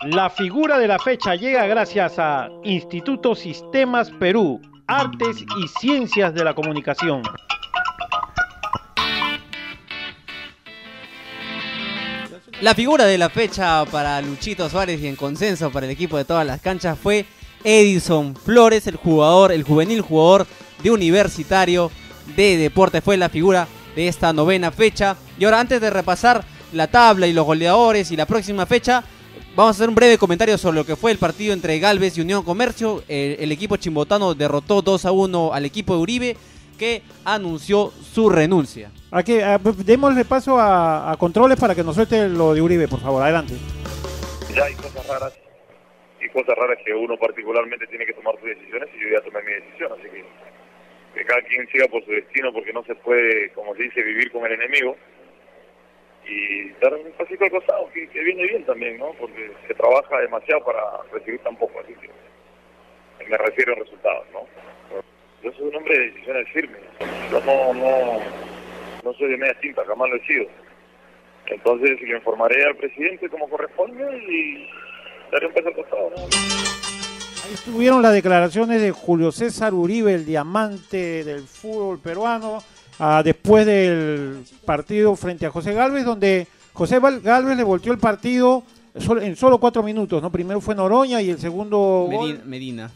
La figura de la fecha llega gracias a Instituto Sistemas Perú, Artes y Ciencias de la Comunicación. La figura de la fecha para Luchito Suárez y en consenso para el equipo de todas las canchas fue Edison Flores, el juvenil jugador de Universitario de Deportes. Fue la figura de esta novena fecha. Y ahora, antes de repasar la tabla y los goleadores y la próxima fecha, vamos a hacer un breve comentario sobre lo que fue el partido entre Galvez y Unión Comercio. El equipo chimbotano derrotó 2-1 al equipo de Uribe, que anunció su renuncia. Aquí, démosle paso a controles para que nos suelte lo de Uribe, por favor, adelante. Ya hay cosas raras que uno particularmente tiene que tomar sus decisiones, y yo ya tomé mi decisión, así que cada quien siga por su destino, porque no se puede, como se dice, vivir con el enemigo, y dar un pasito al costado, que viene bien también, ¿no? Porque se trabaja demasiado para recibir tan poco, así que me refiero a resultados, ¿no? Yo soy un hombre de decisiones firmes, yo no soy de media tinta, jamás lo he sido. Entonces le informaré al presidente como corresponde y daré un paso al costado, ¿no? Ahí estuvieron las declaraciones de Julio César Uribe, el diamante del fútbol peruano, después del partido frente a José Galvez, donde José Galvez le volteó el partido en solo 4 minutos, ¿no? Primero fue Noroña y el segundo Medina.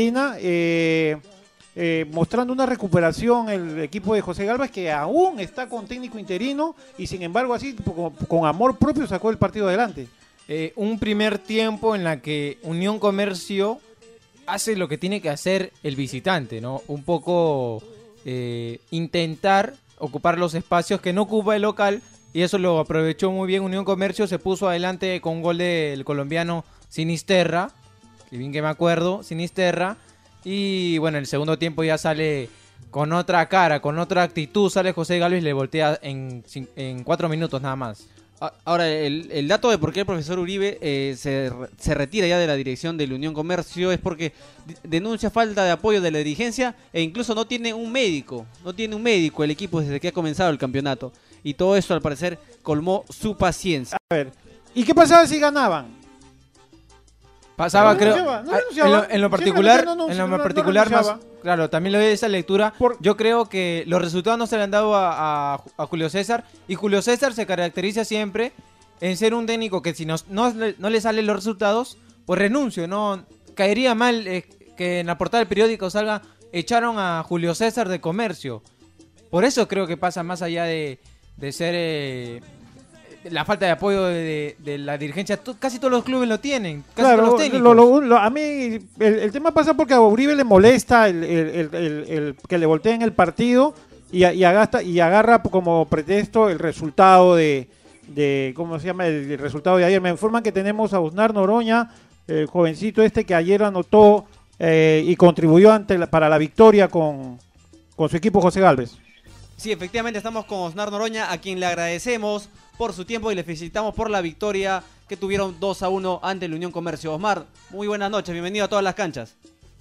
Mostrando una recuperación el equipo de José Galvez, que aún está con técnico interino y sin embargo así con amor propio sacó el partido adelante. Un primer tiempo en la que Unión Comercio hace lo que tiene que hacer el visitante, ¿no? Un poco intentar ocupar los espacios que no ocupa el local, y eso lo aprovechó muy bien Unión Comercio. Se puso adelante con un gol del colombiano Sinisterra, que bien que me acuerdo, Sinisterra. Y bueno, el segundo tiempo ya sale con otra cara, con otra actitud, sale José Galvez y le voltea en 4 minutos nada más. Ahora, el dato de por qué el profesor Uribe se retira ya de la dirección de la Unión Comercio es porque denuncia falta de apoyo de la dirigencia e incluso no tiene un médico el equipo desde que ha comenzado el campeonato. Y todo eso, al parecer, colmó su paciencia. A ver, ¿y qué pasaba si ganaban? Pasaba, creo, renunciaba. en lo particular más, claro, también le doy esa lectura. Yo creo que los resultados no se le han dado a Julio César, y Julio César se caracteriza siempre en ser un técnico que si no le salen los resultados, pues renuncio, ¿no? Caería mal que en la portada del periódico salga: echaron a Julio César de Comercio. Por eso creo que pasa más allá de ser la falta de apoyo de la dirigencia. Casi todos los clubes lo tienen, casi claro, todos los técnicos. A mí el tema pasa porque a Uribe le molesta el que le volteen el partido y agarra como pretexto el resultado de ¿cómo se llama? El resultado de ayer. Me informan que tenemos a Osnar Noroña, el jovencito que ayer anotó y contribuyó para la victoria con su equipo José Galvez. Sí, efectivamente estamos con Osnar Noroña, a quien le agradecemos por su tiempo y le felicitamos por la victoria que tuvieron 2-1 ante la Unión Comercio. Osmar, muy buenas noches, bienvenido a todas las canchas.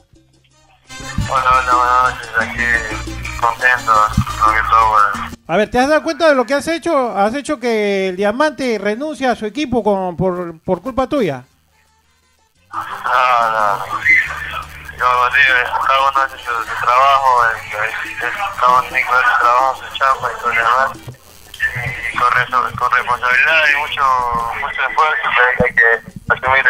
Hola, buenas noches, aquí contento, creo que todo bueno. A ver, ¿te has dado cuenta de lo que has hecho? ¿Has hecho que el Diamante renuncie a su equipo por culpa tuya? No. Yo cada uno hace su trabajo, cada uno tiene que ver su trabajo, su chamba y todo lo demás. Y con responsabilidad y mucho esfuerzo hay que asumir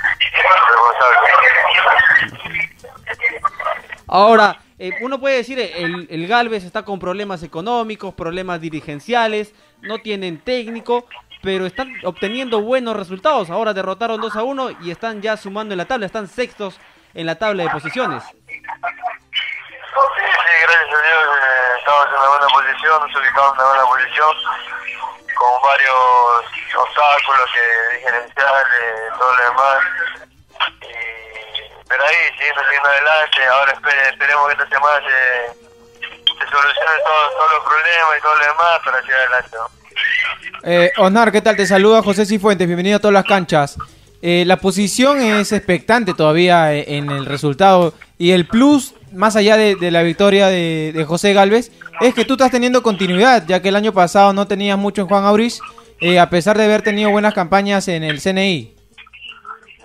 responsabilidad. Ahora, uno puede decir, el Galvez está con problemas económicos, problemas dirigenciales, no tienen técnico, pero están obteniendo buenos resultados. Ahora derrotaron 2-1 y están ya sumando en la tabla, están sextos en la tabla de posiciones. Sí, gracias a Dios estamos en una buena posición, nos ubicamos en una buena posición, con varios obstáculos gerenciales, todo lo demás. Pero ahí, siguiendo adelante, ahora esperemos que esta semana se solucionen todos los problemas y todo lo demás para seguir adelante, ¿no? Osnar, ¿qué tal? Te saluda José Cifuentes, bienvenido a todas las canchas. La posición es expectante todavía en el resultado, y el plus, más allá de la victoria de José Galvez, es que tú estás teniendo continuidad, ya que el año pasado no tenías mucho en Juan Aurich, a pesar de haber tenido buenas campañas en el CNI.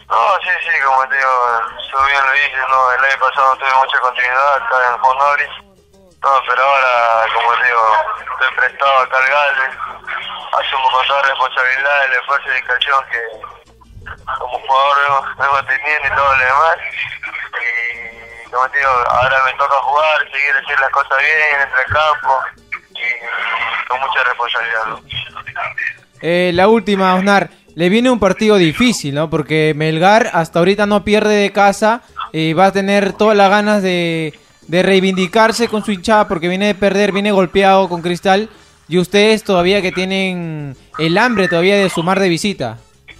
No, sí, como te digo, yo bien lo dije, no, el año pasado no tuve mucha continuidad acá en el Fonori, no, pero ahora, como te digo, estoy prestado acá al Galvez, asumo con toda responsabilidad el esfuerzo y dedicación que como jugador vengo teniendo y todo lo demás, y como te digo, ahora me toca jugar, seguir haciendo las cosas bien entre el campo, y con mucha responsabilidad, ¿no? La última, Osnar. Le viene un partido difícil, ¿no? Porque Melgar hasta ahorita no pierde de casa y va a tener todas las ganas de reivindicarse con su hinchada porque viene de perder, viene golpeado con Cristal. Y ustedes todavía que tienen el hambre todavía de sumar de visita. Sí,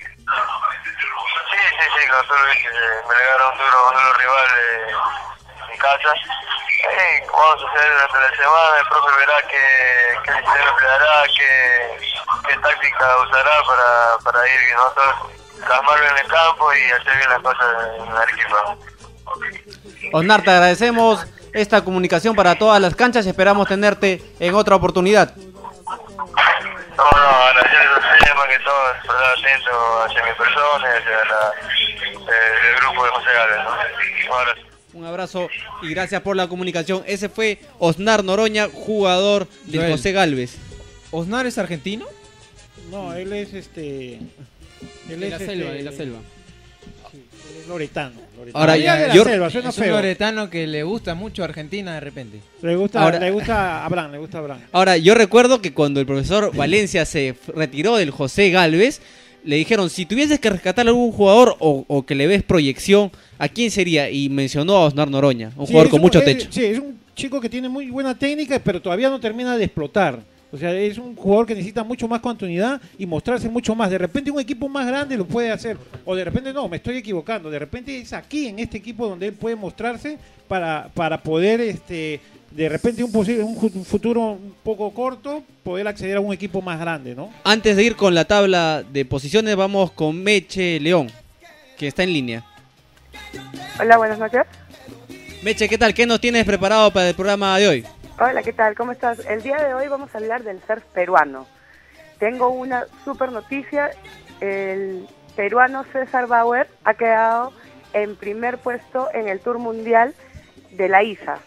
como tú lo dices, Melgar es un duro rival en casa. Vamos a hacer durante la semana, el profe verá qué sistema empleará, qué táctica usará para ir, ¿no? Plasmarlo en el campo y hacer bien las cosas en Arequipa. Osnar, te agradecemos esta comunicación para todas las canchas y esperamos tenerte en otra oportunidad. No, agradecer a ustedes más que todo por estar atentos hacia mi persona y hacia el grupo de José Galvez, ¿no? Un abrazo. Un abrazo y gracias por la comunicación. Ese fue Osnar Noroña, jugador del José Galvez. ¿Osnar es argentino? No, él es de la selva. Sí, él es loretano. Ahora es un loretano que le gusta mucho Argentina de repente. Le gusta Abraham. Ahora, yo recuerdo que cuando el profesor Valencia se retiró del José Galvez, le dijeron, si tuvieses que rescatar a algún jugador o que le ves proyección, ¿a quién sería? Y mencionó a Osnar Noroña, un jugador con mucho techo. Sí, es un chico que tiene muy buena técnica, pero todavía no termina de explotar. O sea, es un jugador que necesita mucho más continuidad y mostrarse mucho más. De repente un equipo más grande lo puede hacer. O de repente no, me estoy equivocando. De repente es aquí, en este equipo, donde él puede mostrarse para poder, de repente un futuro un poco corto, poder acceder a un equipo más grande, ¿no? Antes de ir con la tabla de posiciones, vamos con Meche León, que está en línea. Hola, buenas noches. Meche, ¿qué tal? ¿Qué nos tienes preparado para el programa de hoy? Hola, ¿qué tal? ¿Cómo estás? El día de hoy vamos a hablar del surf peruano. Tengo una super noticia. El peruano César Bauer ha quedado en primer puesto en el Tour Mundial de la ISA.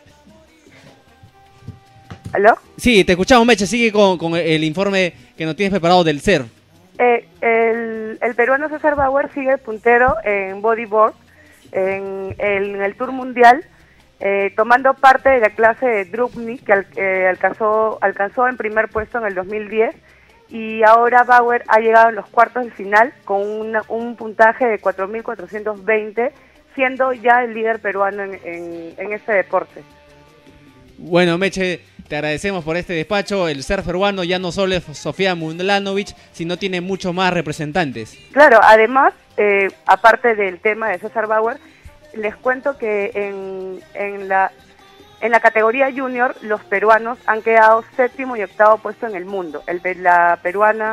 ¿Aló? Sí, te escuchamos, Meche. Sigue con el informe que nos tienes preparado del surf. El peruano César Bauer sigue puntero en bodyboard en el Tour Mundial, tomando parte de la clase de Drupni, que alcanzó en primer puesto en el 2010, y ahora Bauer ha llegado a los cuartos de final con un puntaje de 4.420, siendo ya el líder peruano en este deporte. Bueno, Meche, te agradecemos por este despacho. El surf peruano ya no solo es Sofía Mundlanovic, sino tiene muchos más representantes. Claro, además, aparte del tema de César Bauer, les cuento que en la categoría junior los peruanos han quedado séptimo y octavo puesto en el mundo. La peruana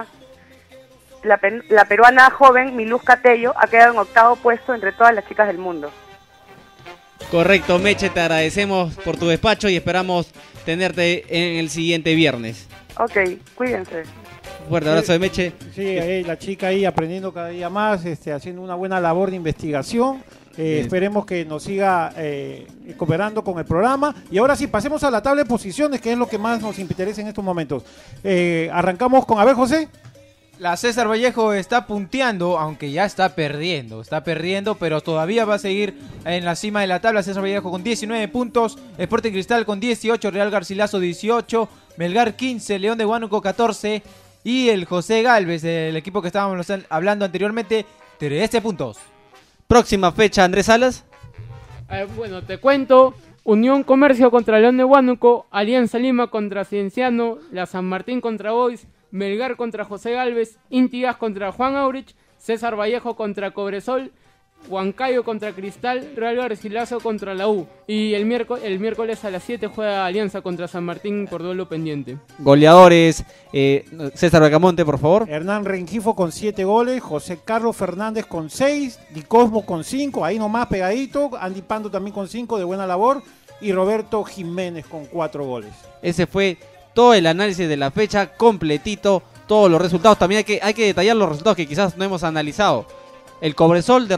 joven Miluzca Tello ha quedado en octavo puesto entre todas las chicas del mundo. Correcto, Meche, te agradecemos por tu despacho y esperamos tenerte en el siguiente viernes. Ok, cuídense. Fuerte abrazo de Meche. Sí, la chica ahí aprendiendo cada día más, haciendo una buena labor de investigación. Esperemos que nos siga cooperando con el programa. Y ahora sí, pasemos a la tabla de posiciones, que es lo que más nos interesa en estos momentos. Arrancamos con, a ver, José. La César Vallejo está punteando, aunque ya está perdiendo, pero todavía va a seguir en la cima de la tabla. César Vallejo con 19 puntos, Sporting Cristal con 18, Real Garcilaso 18, Melgar 15, León de Huánuco 14 y el José Galvez, el equipo que estábamos hablando anteriormente, 13 puntos. Próxima fecha, Andrés Salas. Bueno, te cuento. Unión Comercio contra León de Huánuco, Alianza Lima contra Cienciano, la San Martín contra Boys, Melgar contra José Galvez, Intigas contra Juan Aurich, César Vallejo contra Cobresol, Huancayo contra Cristal, Real Garcilaso contra la U. Y el miércoles a las 7 juega Alianza contra San Martín por duelo pendiente. Goleadores, César Bracamonte, por favor. Hernán Rengifo con 7 goles, José Carlos Fernández con 6, Di Cosmo con 5, ahí nomás pegadito, Andy Pando también con 5 de buena labor, y Roberto Jiménez con 4 goles. Ese fue todo el análisis de la fecha, completito, todos los resultados. También hay que detallar los resultados que quizás no hemos analizado. El Cobresol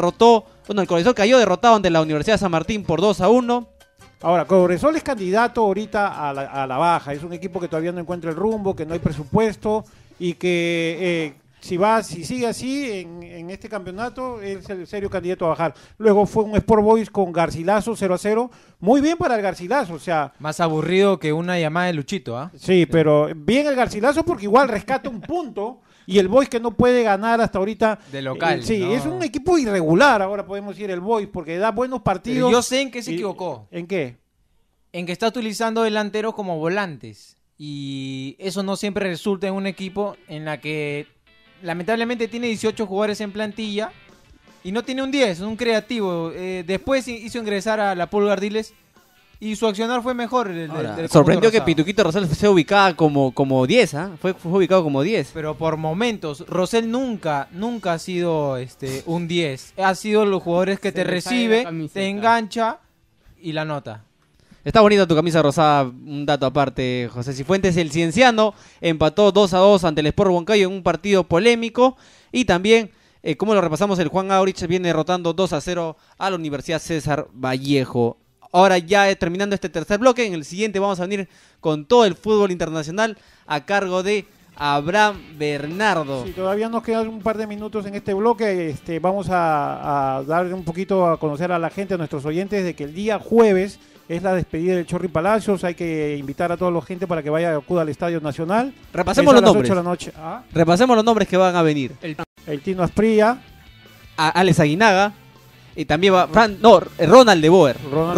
cayó derrotado ante la Universidad de San Martín por 2-1. Ahora, Cobresol es candidato ahorita a la baja. Es un equipo que todavía no encuentra el rumbo, que no hay presupuesto y que si sigue así en este campeonato es el serio candidato a bajar. Luego fue un Sport Boys con Garcilaso 0-0. Muy bien para el Garcilaso, o sea... Más aburrido que una llamada de Luchito, ¿ah? Sí, pero bien el Garcilaso porque igual rescata un punto y el Boys que no puede ganar hasta ahorita... De local. Sí, no. Es un equipo irregular, ahora podemos decir el Boys, porque da buenos partidos. Pero yo sé en qué se equivocó. ¿En qué? En que está utilizando delanteros como volantes. Y eso no siempre resulta en un equipo en la que lamentablemente tiene 18 jugadores en plantilla y no tiene un 10, un creativo. Después hizo ingresar a la Pulga Ardiles y su accionar fue mejor. Sorprendió que Pituquito Rosell sea ubicada como 10, ¿ah? Fue ubicado como 10. Pero por momentos, Rosell nunca ha sido un 10. Ha sido los jugadores que te recibe, te engancha y la nota. Está bonita tu camisa rosada, un dato aparte, José Cifuentes. El Cienciano empató 2-2 ante el Sport Huancayo en un partido polémico. Y también, como lo repasamos, el Juan Aurich viene derrotando 2-0 a la Universidad César Vallejo. Ahora ya terminando este tercer bloque, en el siguiente vamos a venir con todo el fútbol internacional a cargo de Abraham Bernardo. Sí, todavía nos quedan un par de minutos en este bloque. Vamos a dar un poquito a conocer a la gente, a nuestros oyentes, de que el día jueves es la despedida del Chorri Palacios. Hay que invitar a toda la gente para que acuda al Estadio Nacional. Repasemos los nombres. 8 de la noche. ¿Ah? Repasemos los nombres que van a venir. El Tino Asprilla. Alex Aguinaga. Y también va Ronald de Boer.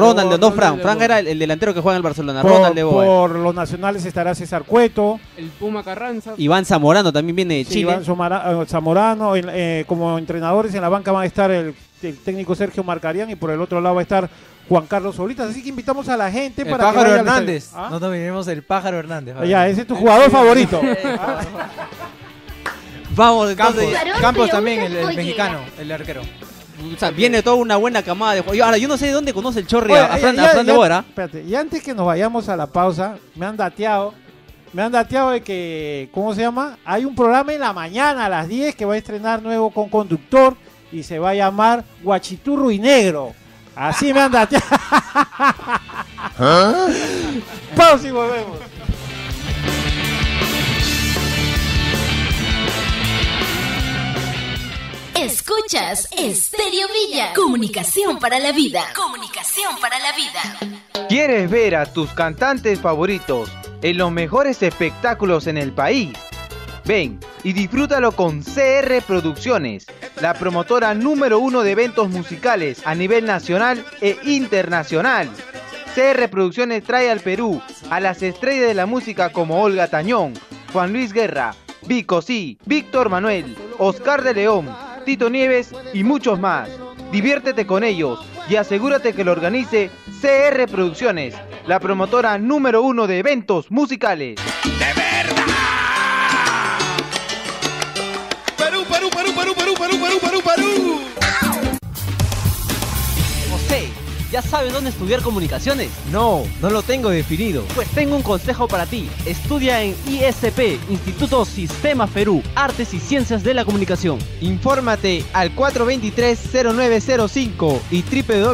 Frank era el delantero que juega en el Barcelona. Ronald de Boer. Por los nacionales estará César Cueto. El Puma Carranza. Iván Zamorano también viene de Chile. Iván Zamorano. Como entrenadores en la banca van a estar el técnico Sergio Marcarián y por el otro lado va a estar Juan Carlos Solitas. Así que invitamos a la gente para Pájaro que Hernández. ¿Ah? No nos olvidemos el Pájaro Hernández. Ya, ese es tu jugador favorito. Vamos, entonces. Campos también, el mexicano, el arquero. O sea, viene toda una buena camada de jugadores. Ahora, yo no sé de dónde conoce el Chorri a Fran de Boer. Espérate, y antes que nos vayamos a la pausa, me han dateado de que, ¿cómo se llama? Hay un programa en la mañana a las 10 que va a estrenar nuevo con conductor y se va a llamar Guachiturro y Negro. Así me han dateado. ¿Ah? Pausa y volvemos. Escuchas Estéreo Villa. Comunicación para la vida. Comunicación para la vida. ¿Quieres ver a tus cantantes favoritos en los mejores espectáculos en el país? Ven y disfrútalo con CR Producciones, la promotora número 1 de eventos musicales a nivel nacional e internacional. CR Producciones trae al Perú a las estrellas de la música como Olga Tañón, Juan Luis Guerra, Vico Sí, Víctor Manuel, Oscar de León, Tito Nieves y muchos más. Diviértete con ellos y asegúrate que lo organice CR Producciones, la promotora número 1 de eventos musicales. ¡De verdad! ¡Perú, Perú, Perú, Perú, Perú, Perú, Perú, Perú, Perú! José, ¿ya sabes dónde estudiar comunicaciones? No lo tengo definido. Pues tengo un consejo para ti. Estudia en ISP, Instituto Sistemas Perú, Artes y Ciencias de la Comunicación. Infórmate al 423-0905 y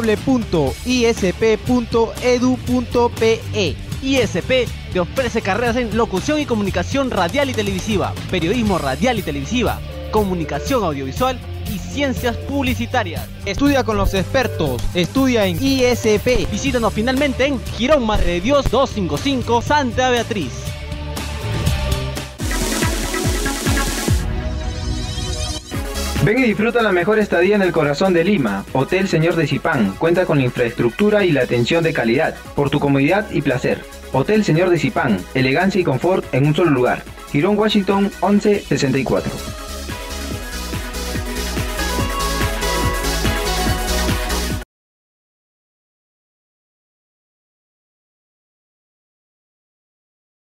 www.isp.edu.pe. ISP te ofrece carreras en locución y comunicación radial y televisiva, periodismo radial y televisiva, comunicación audiovisual y ciencias publicitarias. Estudia con los expertos, estudia en ISP. Visítanos finalmente en Girón Madre de Dios 255, Santa Beatriz. Ven y disfruta la mejor estadía en el corazón de Lima. Hotel Señor de Zipán cuenta con la infraestructura y la atención de calidad, por tu comodidad y placer. Hotel Señor de Zipán, elegancia y confort en un solo lugar. Girón, Washington, 1164.